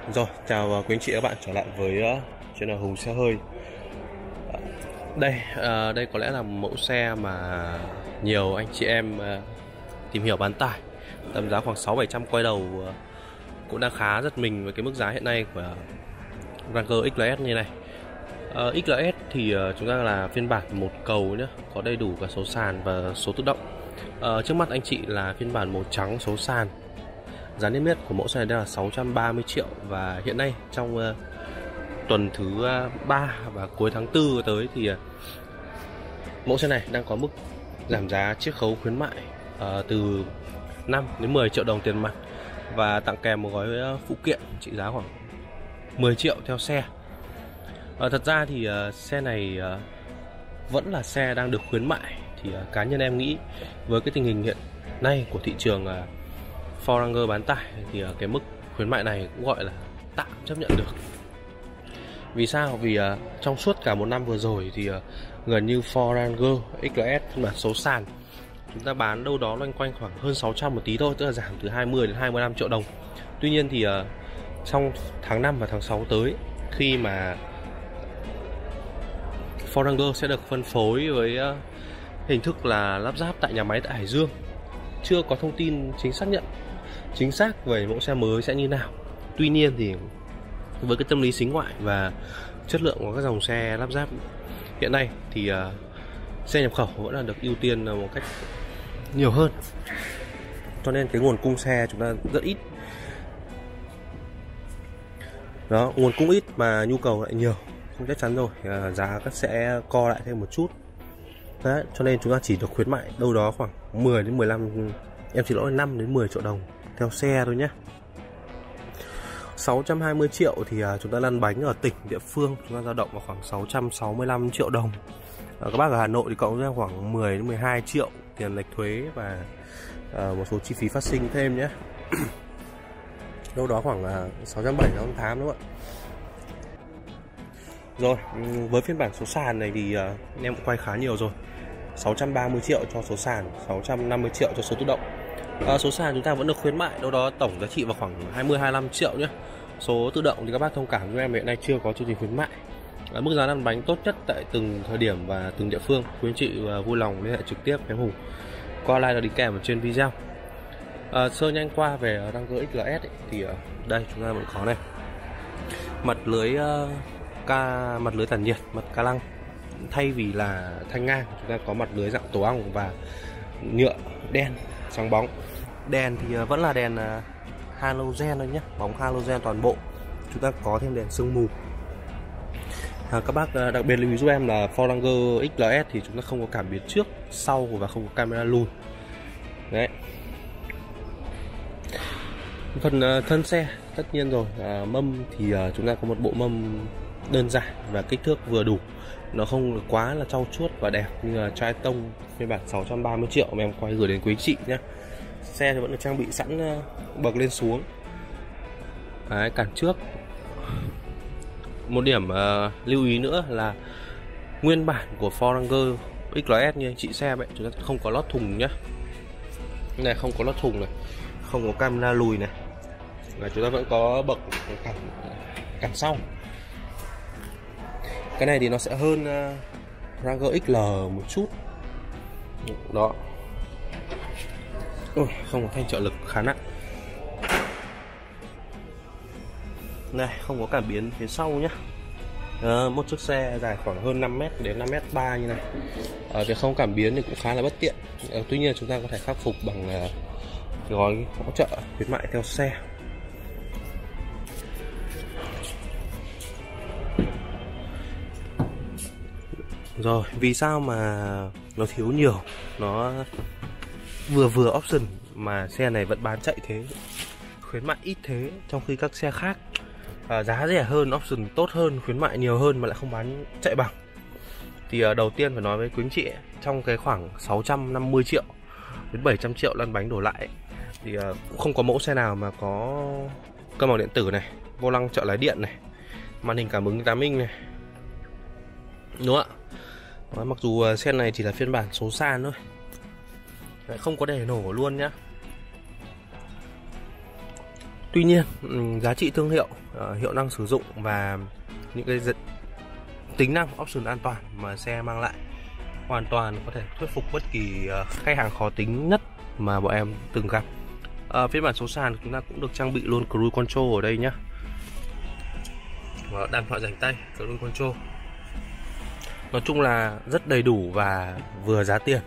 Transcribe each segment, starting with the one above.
Rồi, chào quý anh chị và các bạn trở lại với channel Hùng Xe Hơi. Đây có lẽ là mẫu xe mà nhiều anh chị em tìm hiểu bán tải. Tầm giá khoảng 600-700 quay đầu cũng đang khá giật mình với cái mức giá hiện nay của Ranger XLS như này. XLS thì chúng ta là phiên bản một cầu nhé, có đầy đủ cả số sàn và số tự động. Trước mắt anh chị là phiên bản màu trắng số sàn. Giá niêm yết của mẫu xe này đang là 630 triệu và hiện nay trong tuần thứ 3 và cuối tháng 4 tới thì mẫu xe này đang có mức giảm giá chiết khấu khuyến mại từ 5 đến 10 triệu đồng tiền mặt và tặng kèm một gói phụ kiện trị giá khoảng 10 triệu theo xe. Thật ra thì xe này vẫn là xe đang được khuyến mại, thì cá nhân em nghĩ với cái tình hình hiện nay của thị trường Ford Ranger bán tải thì cái mức khuyến mại này cũng gọi là tạm chấp nhận được. Vì sao? Vì trong suốt cả một năm vừa rồi thì gần như Ford Ranger XLS phiên bản số sàn chúng ta bán đâu đó loanh quanh khoảng hơn 600 một tí thôi, tức là giảm từ 20 đến 25 triệu đồng. Tuy nhiên thì trong tháng 5 và tháng 6 tới, khi mà Ford Ranger sẽ được phân phối với hình thức là lắp ráp tại nhà máy tại Hải Dương, chưa có thông tin chính xác về mẫu xe mới sẽ như nào. Tuy nhiên thì với cái tâm lý xính ngoại và chất lượng của các dòng xe lắp ráp hiện nay thì xe nhập khẩu vẫn là được ưu tiên một cách nhiều hơn, cho nên cái nguồn cung xe chúng ta rất ít. Đó, nguồn cung ít mà nhu cầu lại nhiều, không chắc chắn rồi giá sẽ co lại thêm một chút. Đấy, cho nên chúng ta chỉ được khuyến mại đâu đó khoảng 10 đến 15, em chỉ lỗi 5 đến 10 triệu đồng theo xe thôi nhé. 620 triệu thì chúng ta lăn bánh ở tỉnh địa phương chúng ta dao động vào khoảng 665 triệu đồng. Các bác ở Hà Nội thì cộng ra khoảng 10 đến 12 triệu tiền lệch thuế và một số chi phí phát sinh thêm nhé. Đâu đó khoảng 670 trong tháng đúng không ạ? Rồi, với phiên bản số sàn này thì em cũng quay khá nhiều rồi. 630 triệu cho số sàn, 650 triệu cho số tự động. Số sàn chúng ta vẫn được khuyến mại đâu đó tổng giá trị vào khoảng 20-25 triệu nhé. Số tự động thì các bác thông cảm với em, hiện nay chưa có chương trình khuyến mại. Mức giá lăn bánh tốt nhất tại từng thời điểm và từng địa phương. Quý anh chị vui lòng liên hệ trực tiếp với em Hùng qua like là đi kèm ở trên video. Sơ nhanh qua về Ranger XLS ấy, thì đây chúng ta vẫn có này, mặt lưới mặt lưới tản nhiệt, mặt ca lăng thay vì là thanh ngang chúng ta có mặt lưới dạng tổ ong và nhựa đen sáng bóng. Đèn thì vẫn là đèn halogen thôi nhé, bóng halogen toàn bộ. Chúng ta có thêm đèn sương mù. Các bác đặc biệt lưu ý giúp em là Ford Ranger XLS thì chúng ta không có cảm biến trước, sau và không có camera lùi. Đấy. Phần thân xe tất nhiên rồi, mâm thì chúng ta có một bộ mâm đơn giản và kích thước vừa đủ, nó không quá là trau chuốt và đẹp như là Tri Tông phiên bản 630 triệu mà em quay gửi đến quý chị nhé. Xe thì vẫn được trang bị sẵn bậc lên xuống. Đấy, cản trước. Một điểm lưu ý nữa là nguyên bản của Ford Ranger XLS như anh chị xem ấy, chúng ta không có lót thùng nhé. Này, không có lót thùng này, không có camera lùi này, và chúng ta vẫn có bậc cản sau. Cái này thì nó sẽ hơn Ranger XL một chút. Đó. Không có thanh trợ lực khá nặng. Này, không có cảm biến phía sau nhé. Một chiếc xe dài khoảng hơn 5m đến 5m3 như này. Việc không cảm biến thì cũng khá là bất tiện. Tuy nhiên chúng ta có thể khắc phục bằng gói hỗ trợ khuyến mại theo xe. Rồi, vì sao mà nó thiếu nhiều, nó vừa option mà xe này vẫn bán chạy thế, khuyến mại ít thế, trong khi các xe khác giá rẻ hơn, option tốt hơn, khuyến mại nhiều hơn mà lại không bán chạy bằng. Thì đầu tiên phải nói với quý anh chị, trong cái khoảng 650 triệu đến 700 triệu lăn bánh đổ lại thì cũng không có mẫu xe nào mà có cân bằng điện tử này, vô lăng trợ lái điện này, màn hình cảm ứng 8 inch này, đúng không ạ? Mặc dù xe này chỉ là phiên bản số sàn thôi. Đấy, không có để nổ luôn nhá. Tuy nhiên giá trị thương hiệu, hiệu năng sử dụng và những cái tính năng option an toàn mà xe mang lại hoàn toàn có thể thuyết phục bất kỳ khách hàng khó tính nhất mà bọn em từng gặp. Phiên bản số sàn chúng ta cũng được trang bị luôn cruise control ở đây nhé, và đàn thoại rảnh tay cruise control. Nói chung là rất đầy đủ và vừa giá tiền.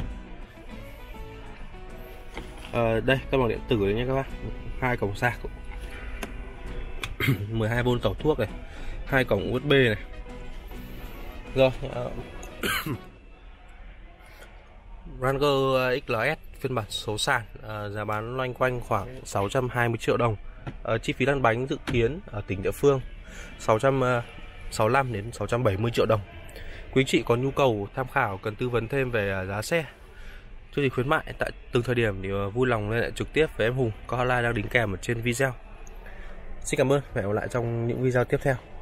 Đây cân bằng điện tử đấy nha các bác, 2 cổng sạc 12V tẩu thuốc này, 2 cổng USB này. Rồi Ranger XLS phiên bản số sàn, giá bán loanh quanh khoảng 620 triệu đồng. Chi phí lăn bánh dự kiến ở tỉnh địa phương 665 đến 670 triệu đồng. Quý chị có nhu cầu tham khảo, cần tư vấn thêm về giá xe, chương trình khuyến mại tại từng thời điểm thì vui lòng liên hệ trực tiếp với em Hùng, có hotline đang đính kèm ở trên video. Xin cảm ơn và hẹn gặp lại trong những video tiếp theo.